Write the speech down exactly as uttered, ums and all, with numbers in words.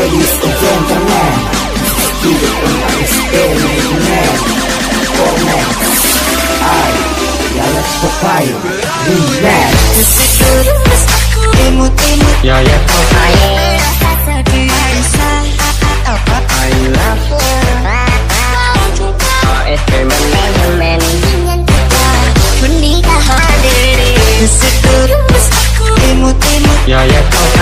Ladies and gentlemen, hidup tentang eksperimen. Komen I Yayak Tokayo Remix. Yayak Tokayo I love eksperimen. Yayak Tokayo